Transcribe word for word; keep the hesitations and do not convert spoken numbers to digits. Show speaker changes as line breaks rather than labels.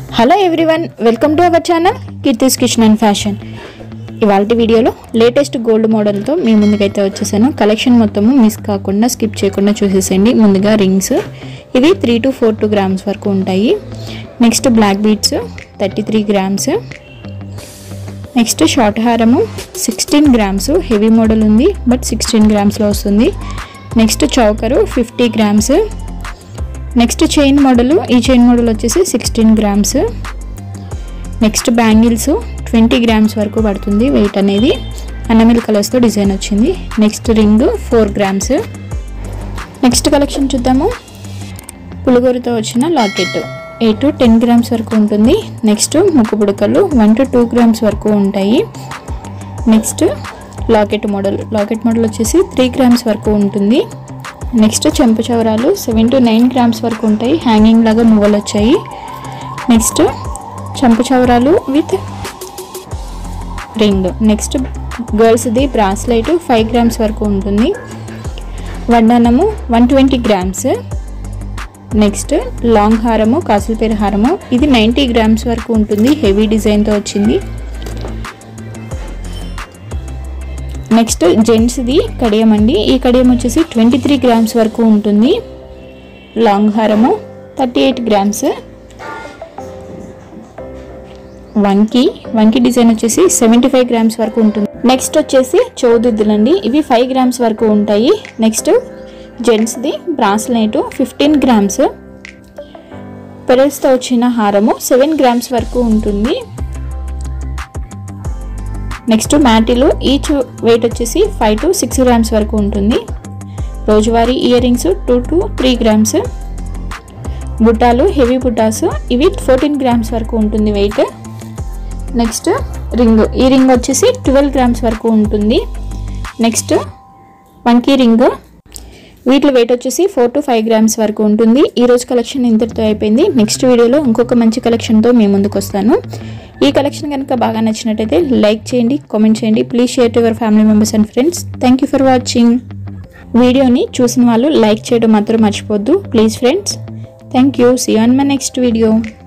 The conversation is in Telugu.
Hello everyone, welcome to our channel Keerthi's kitchen and fashion. ఇవాల్టి వీడియోలో లేటెస్ట్ గోల్డ్ మోడల్తో మీ ముందుకైతే వచ్చేసాను. కలెక్షన్ మొత్తము మిస్ కాకుండా స్కిప్ చేయకుండా చూసేసేయండి. ముందుగా రింగ్స్, ఇవి three to four two grams వరకు ఉంటాయి. Next black beads thirty three grams. Next short హారము సిక్స్టీన్ గ్రామ్స్, హెవీ మోడల్ ఉంది బట్ సిక్స్టీన్ గ్రామ్స్లో వస్తుంది. నెక్స్ట్ చౌకరు fifty grams. Next chain model, ఈ చైన్ మోడల్ వచ్చేసి sixteen grams. Next bangles twenty grams వరకు పడుతుంది వెయిట్ అనేది. అన్నమిల్ కలర్స్తో డిజైన్ వచ్చింది. Next ring four grams. Next collection చూద్దాము. పులుగోరుతో వచ్చిన locket eight to ten grams వరకు ఉంటుంది. నెక్స్ట్ ముక్కు పుడకలు వన్ టు టూ గ్రామ్స్ వరకు ఉంటాయి. Next locket model, locket model వచ్చేసి త్రీ గ్రామ్స్ వరకు ఉంటుంది. నెక్స్ట్ చెంపు చవరాలు సెవెన్ టు నైన్ గ్రామ్స్ వరకు ఉంటాయి. హ్యాంగింగ్ లాగా మువ్వలు వచ్చాయి. నెక్స్ట్ చెంపు చవరాలు విత్ రింగ్. నెక్స్ట్ గర్ల్స్ది బ్రాస్లైట్ ఫైవ్ గ్రామ్స్ వరకు ఉంటుంది. వడ్డానము one twenty grams. Next long హారము, కాసులపేర హారము, ఇది నైంటీ గ్రామ్స్ వరకు ఉంటుంది. హెవీ డిజైన్తో వచ్చింది. నెక్స్ట్ జెంట్స్ది కడియం అండి. ఈ కడియం వచ్చేసి ట్వంటీ త్రీ గ్రామ్స్ వరకు ఉంటుంది. లాంగ్ హారము థర్టీ ఎయిట్ గ్రామ్స్. వన్కి వన్కి డిజైన్ వచ్చేసి సెవెంటీ ఫైవ్ గ్రామ్స్ వరకు ఉంటుంది. నెక్స్ట్ వచ్చేసి చౌదుద్దులండి, ఇవి ఫైవ్ గ్రామ్స్ వరకు ఉంటాయి. నెక్స్ట్ జెంట్స్ది బ్రాస్లైట్ ఫిఫ్టీన్ గ్రామ్స్. పెరల్స్తో వచ్చిన హారము సెవెన్ గ్రామ్స్ వరకు ఉంటుంది. నెక్స్ట్ మ్యాటీలు ఈచ్ వెయిట్ వచ్చేసి ఫైవ్ టు సిక్స్ గ్రామ్స్ వరకు ఉంటుంది. రోజువారీ earrings two to three grams. బుట్టాలు హెవీ బుట్టాస్, ఇవి ఫోర్టీన్ గ్రామ్స్ వరకు ఉంటుంది వెయిట్. నెక్స్ట్ రింగ్, ఈ రింగ్ వచ్చేసి ట్వెల్వ్ గ్రామ్స్ వరకు ఉంటుంది. నెక్స్ట్ వన్కీ రింగ్, వీటి వెయిట్ వచ్చేసి ఫోర్ టు ఫైవ్ గ్రామ్స్ వరకు ఉంటుంది. ఈరోజు కలెక్షన్ ఇంతటితో అయిపోయింది. నెక్స్ట్ వీడియోలో ఇంకొక మంచి కలెక్షన్తో మేము ముందుకు వస్తాను. ఈ కలెక్షన్ కనుక బాగా నచ్చినట్టయితే లైక్ చేయండి, కామెంట్ చేయండి. Please share to your family members and friends. Thank you for watching. వీడియోని చూసిన వాళ్ళు లైక్ చేయడం మాత్రం మర్చిపోద్దు please friends. Thank you. See you on my next video.